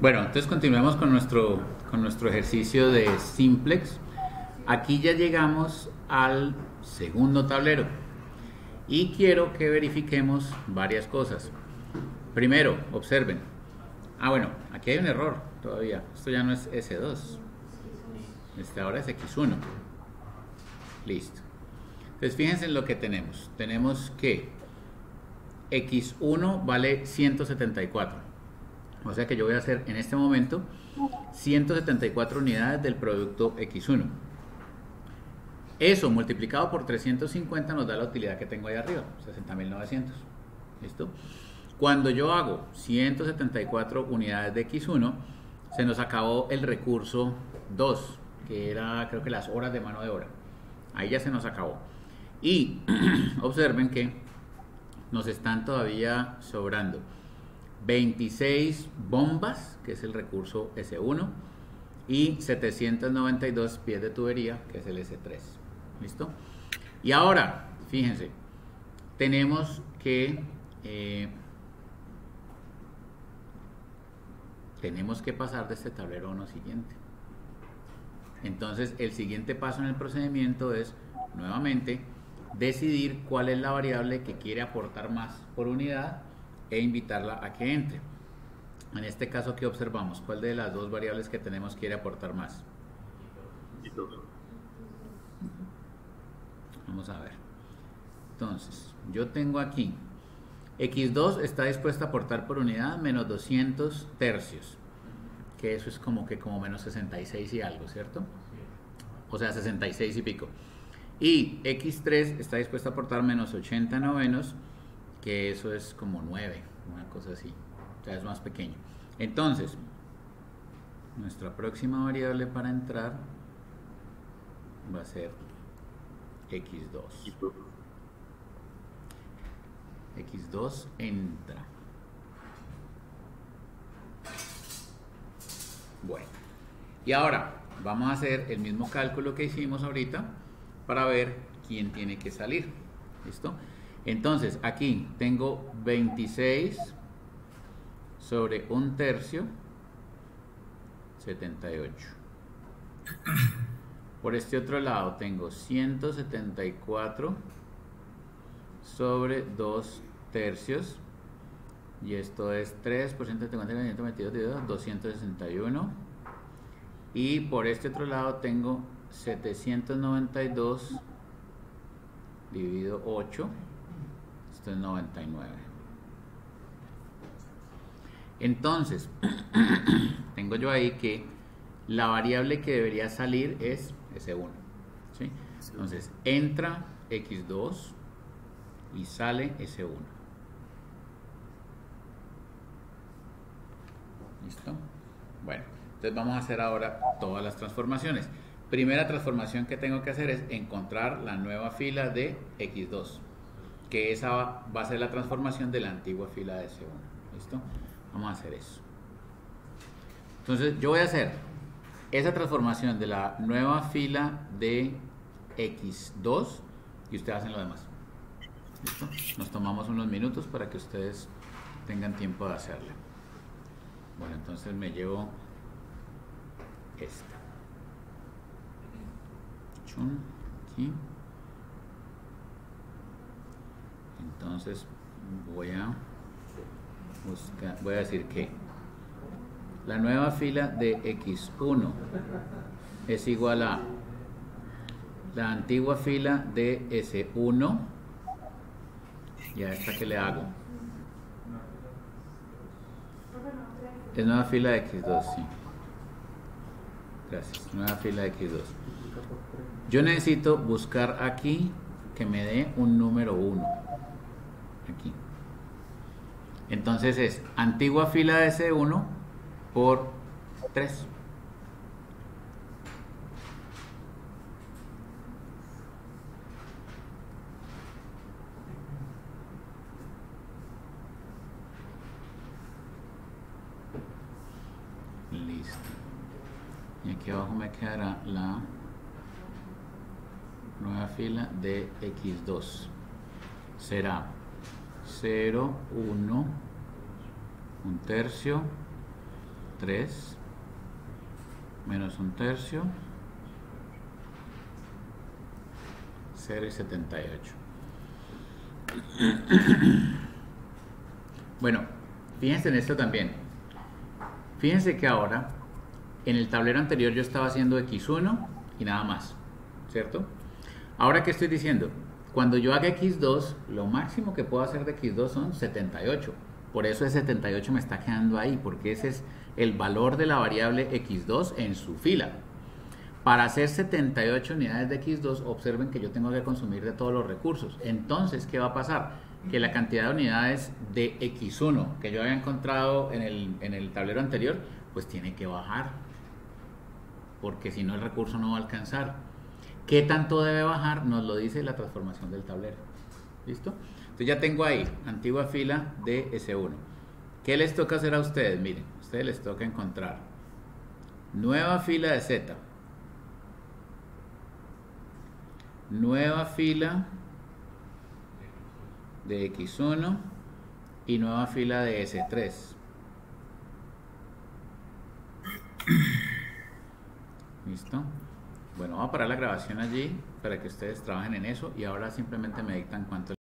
Bueno, entonces continuamos con nuestro ejercicio de simplex. Aquí ya llegamos al segundo tablero y quiero que verifiquemos varias cosas. Primero, observen. Bueno, aquí hay un error todavía. Esto ya no es S2. Ahora es X1. Listo. Entonces fíjense en lo que tenemos. Tenemos que X1 vale 174. O sea que yo voy a hacer en este momento 174 unidades del producto X1. Eso multiplicado por 350 nos da la utilidad que tengo ahí arriba, 60.900. ¿Listo? Cuando yo hago 174 unidades de X1, se nos acabó el recurso 2, que era creo que las horas de mano de obra. Ahí ya se nos acabó. Y observen que nos están todavía sobrando 26 bombas, que es el recurso S1, y 792 pies de tubería, que es el S3. ¿Listo? Y ahora, fíjense, tenemos que pasar de este tablero a uno siguiente. Entonces, el siguiente paso en el procedimiento es, nuevamente, decidir cuál es la variable que quiere aportar más por unidad e invitarla a que entre. En este caso, ¿qué observamos? ¿Cuál de las dos variables que tenemos quiere aportar más? Vamos a ver. Entonces, yo tengo aquí X2 está dispuesta a aportar por unidad menos 200 tercios, que eso es como menos 66 y algo, ¿cierto? O sea, 66 y pico. Y X3 está dispuesta a aportar menos 80 novenos, que eso es como 9, una cosa así, o sea, es más pequeño. Entonces, nuestra próxima variable para entrar va a ser X2. X2 entra. Bueno, y ahora vamos a hacer el mismo cálculo que hicimos ahorita para ver quién tiene que salir. ¿Listo? Entonces, aquí tengo 26 sobre un tercio, 78. Por este otro lado tengo 174 sobre 2 tercios. Y esto es 3 por 150, 522, 261. Y por este otro lado tengo 792 dividido 8. Esto es 99. Entonces, tengo yo ahí que la variable que debería salir es S1. ¿Sí? Entonces, entra X2 y sale S1. ¿Listo? Bueno, entonces vamos a hacer ahora todas las transformaciones. Primera transformación que tengo que hacer es encontrar la nueva fila de X2, que esa va a ser la transformación de la antigua fila de S1. ¿Listo? Vamos a hacer eso. Entonces yo voy a hacer esa transformación de la nueva fila de X2 y ustedes hacen lo demás. ¿Listo? Nos tomamos unos minutos para que ustedes tengan tiempo de hacerla. Bueno, entonces me llevo esta. Chun, aquí. Entonces voy a decir que la nueva fila de X1 es igual a la antigua fila de S1 y a esta que le hago es nueva fila de X2, sí. Gracias, nueva fila de X2. Yo necesito buscar aquí que me dé un número 1 aquí. Entonces es antigua fila de S1 por 3. Listo. Y aquí abajo me quedará la nueva fila de X2. Será 0, 1, un tercio, 3 menos 1/3, 0,78. Bueno, fíjense en esto también. Fíjense que ahora, en el tablero anterior yo estaba haciendo x1 y nada más, ¿cierto? Ahora, ¿qué estoy diciendo? Cuando yo haga x2, lo máximo que puedo hacer de x2 son 78. Por eso ese 78 me está quedando ahí, porque ese es el valor de la variable x2 en su fila. Para hacer 78 unidades de x2, observen que yo tengo que consumir de todos los recursos. Entonces, ¿qué va a pasar? Que la cantidad de unidades de x1 que yo había encontrado en el tablero anterior, pues tiene que bajar, porque si no el recurso no va a alcanzar. ¿Qué tanto debe bajar? Nos lo dice la transformación del tablero. ¿Listo? Entonces ya tengo ahí, antigua fila de S1. ¿Qué les toca hacer a ustedes? Miren, a ustedes les toca encontrar nueva fila de Z, nueva fila de X1 y nueva fila de S3. ¿Listo? Bueno, voy a parar la grabación allí para que ustedes trabajen en eso y ahora simplemente me dictan cuánto